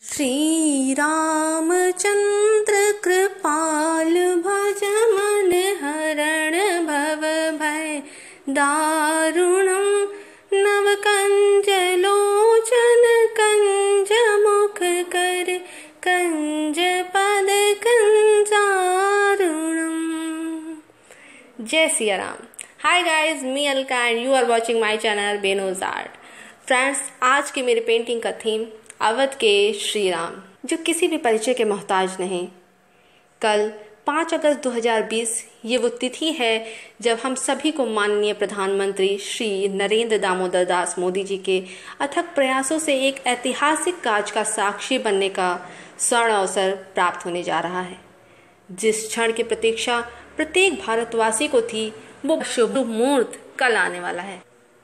श्री रामचंद्र कृपाल भज मन हरण भव भय दारुणं नव कंज लोचन कंज मुख कर कंज पद कंजारुणम। जय Siya Ram. Hi guys, me Alka and you are watching my channel बेनोज आर्ट। फ्रेंड्स, आज की मेरी पेंटिंग का थीम अवध के श्री राम, जो किसी भी परिचय के मोहताज नहीं। कल 5 अगस्त 2020 ये वो तिथि है जब हम सभी को माननीय प्रधानमंत्री श्री नरेंद्र दामोदर दास मोदी जी के अथक प्रयासों से एक ऐतिहासिक काज का साक्षी बनने का स्वर्ण अवसर प्राप्त होने जा रहा है। जिस क्षण की प्रतीक्षा प्रत्येक भारतवासी को थी, वो शुभ मुहूर्त कल आने वाला है।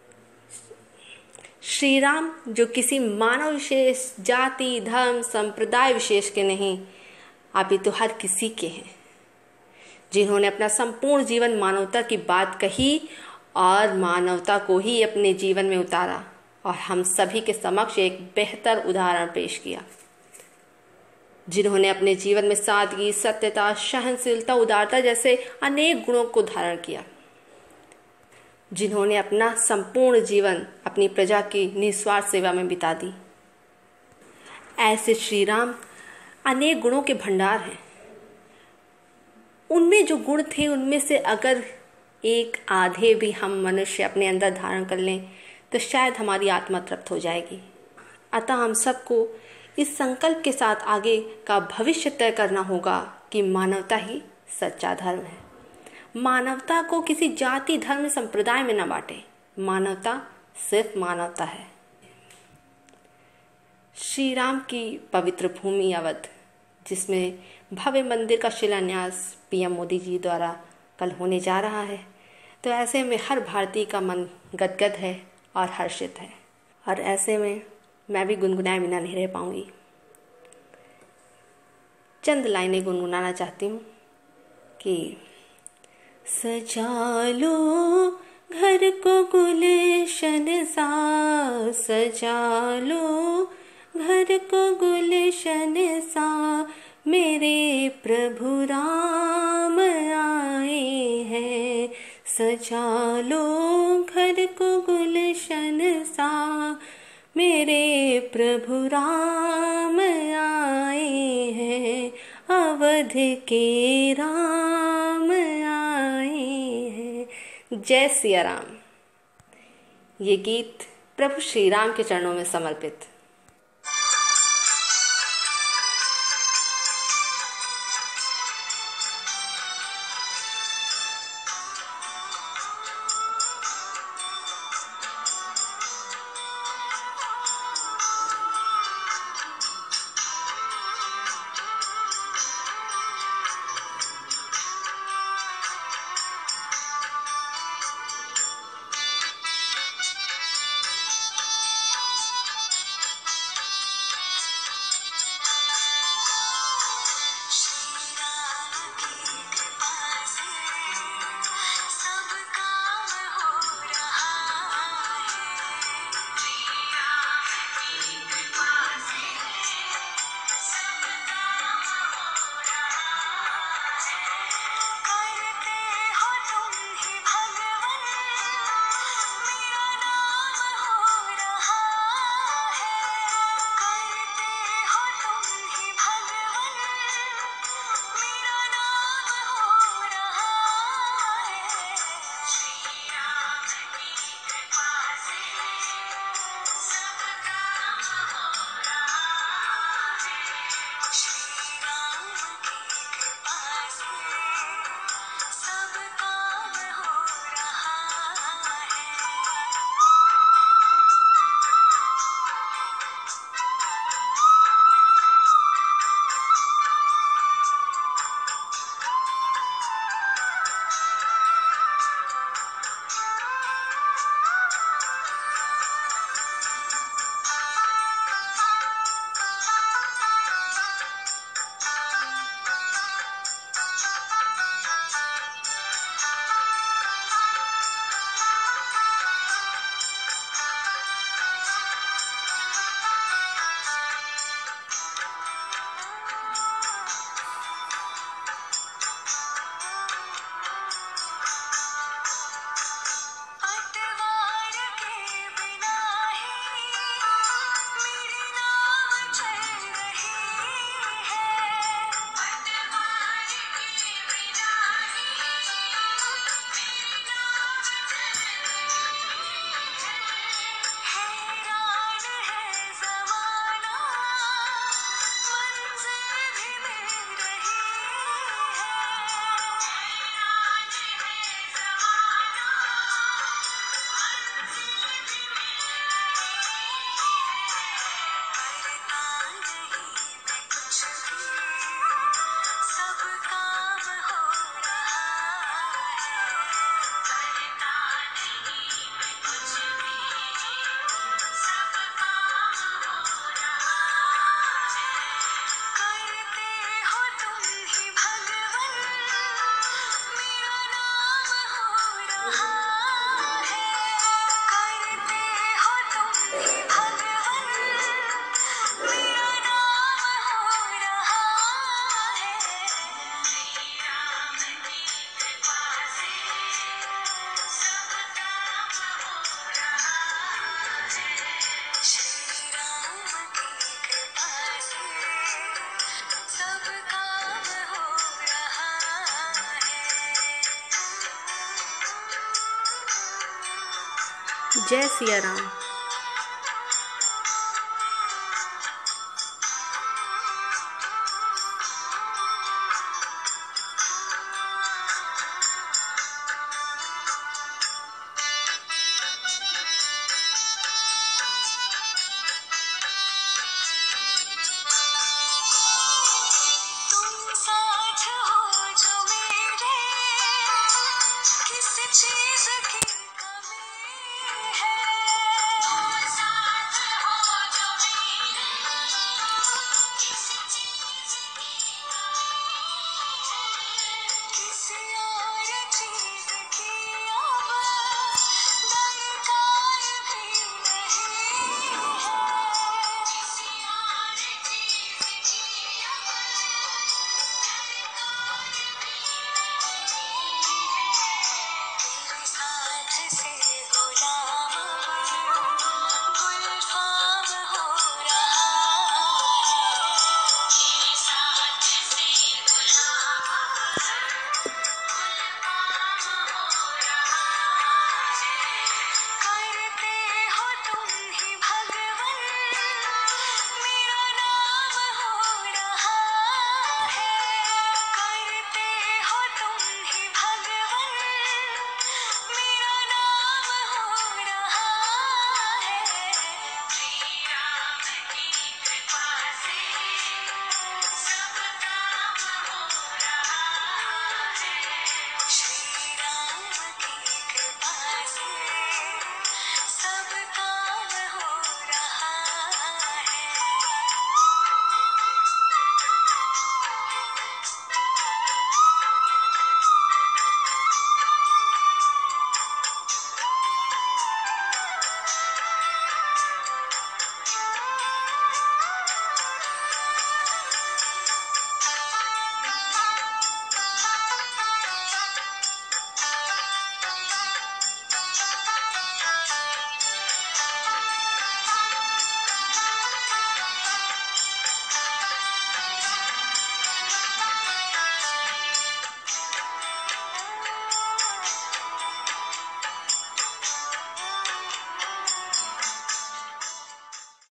श्री राम, जो किसी मानव विशेष, जाति, धर्म, संप्रदाय विशेष के नहीं, अपितु हर किसी के हैं, जिन्होंने अपना संपूर्ण जीवन मानवता की बात कही और मानवता को ही अपने जीवन में उतारा और हम सभी के समक्ष एक बेहतर उदाहरण पेश किया। जिन्होंने अपने जीवन में सादगी, सत्यता, सहनशीलता, उदारता जैसे अनेक गुणों को धारण किया। जिन्होंने अपना संपूर्ण जीवन अपनी प्रजा की निस्वार्थ सेवा में बिता दी। ऐसे श्री राम अनेक गुणों के भंडार हैं। उनमें जो गुण थे, उनमें से अगर एक आधे भी हम मनुष्य अपने अंदर धारण कर लें तो शायद हमारी आत्मा तृप्त हो जाएगी। अतः हम सबको इस संकल्प के साथ आगे का भविष्य तय करना होगा कि मानवता ही सच्चा धर्म है। मानवता को किसी जाति, धर्म, संप्रदाय में न बांटे। मानवता सिर्फ मानवता है। श्री राम की पवित्र भूमि अवध, जिसमें भव्य मंदिर का शिलान्यास पीएम मोदी जी द्वारा कल होने जा रहा है, तो ऐसे में हर भारतीय का मन गदगद है और हर्षित है। और ऐसे में मैं भी गुनगुनाए बिना नहीं रह पाऊंगी। चंद लाइनें गुनगुनाना चाहती हूँ कि सजा लो घर को गुलशन सा, सजा लो घर को गुलशन सा, मेरे प्रभु राम आए हैं। सजा लो घर को गुलशन सा, मेरे प्रभु राम आए हैं। अवध के राम आए हैं। जय सिया राम। ये गीत प्रभु श्री राम के चरणों में समर्पित। जय सिया राम। साथ हो जो मेरे किसी चीज की